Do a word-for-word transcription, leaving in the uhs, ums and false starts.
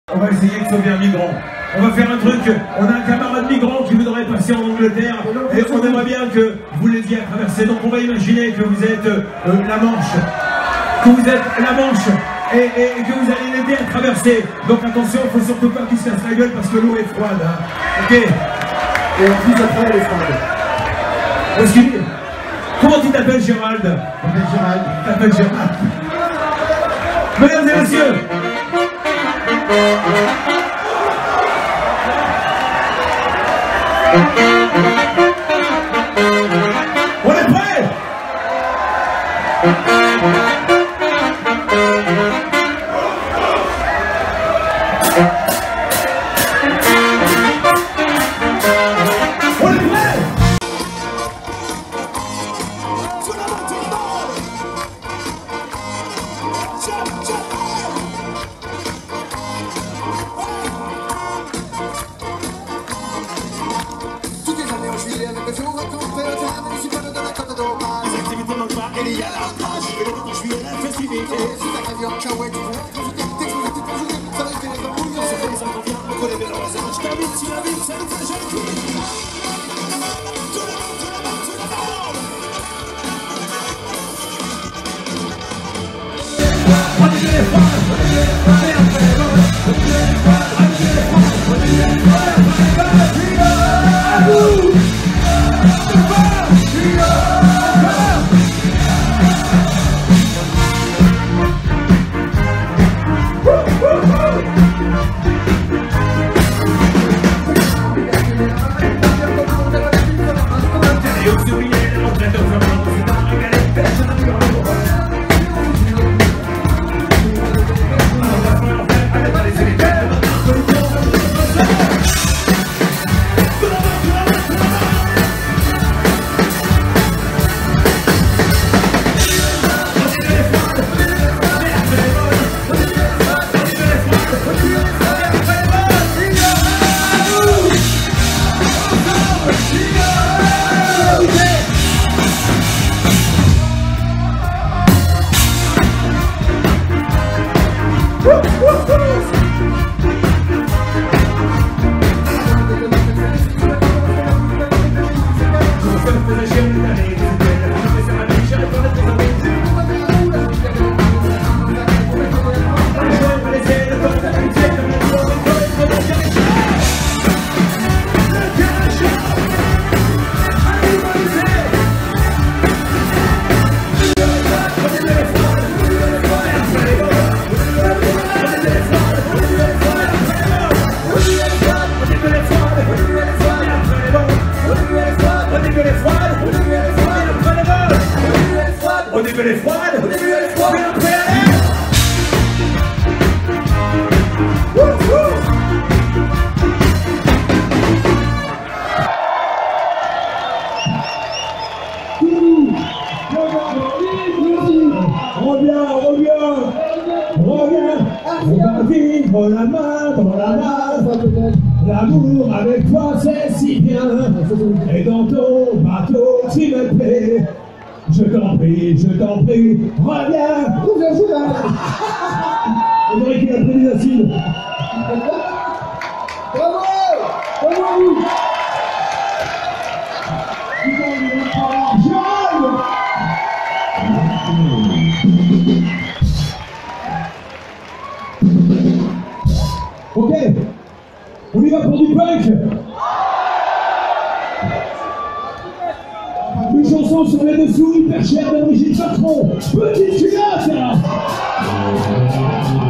On va essayer de sauver un migrant. On va faire un truc, on a un camarade migrant qui voudrait passer en Angleterre et on aimerait bien que vous l'aidiez à traverser. Donc on va imaginer que vous êtes euh, la Manche, que vous êtes la Manche et, et, et que vous allez l'aider à traverser. Donc attention, il ne faut surtout pas qu'il se casse la gueule parce que l'eau est froide. Hein. Ok. Et en plus après elle est froide. Parce qu'il... Comment tu t'appelles, Gérald? Je m'appelle Gérald. Tu t'appelles Gérald. Mesdames et messieurs, on est prêts? On est prêts? L'amour avec toi c'est si bien, et dans ton bateau tu me plais. Je t'en prie, je t'en prie, reviens. On dirait qu'il a pris des acides. Bravo! Bravo! Ok, on y va pour du punk. Une chanson sur les dessous hyper chère de Brigitte Patron. Petite culotte.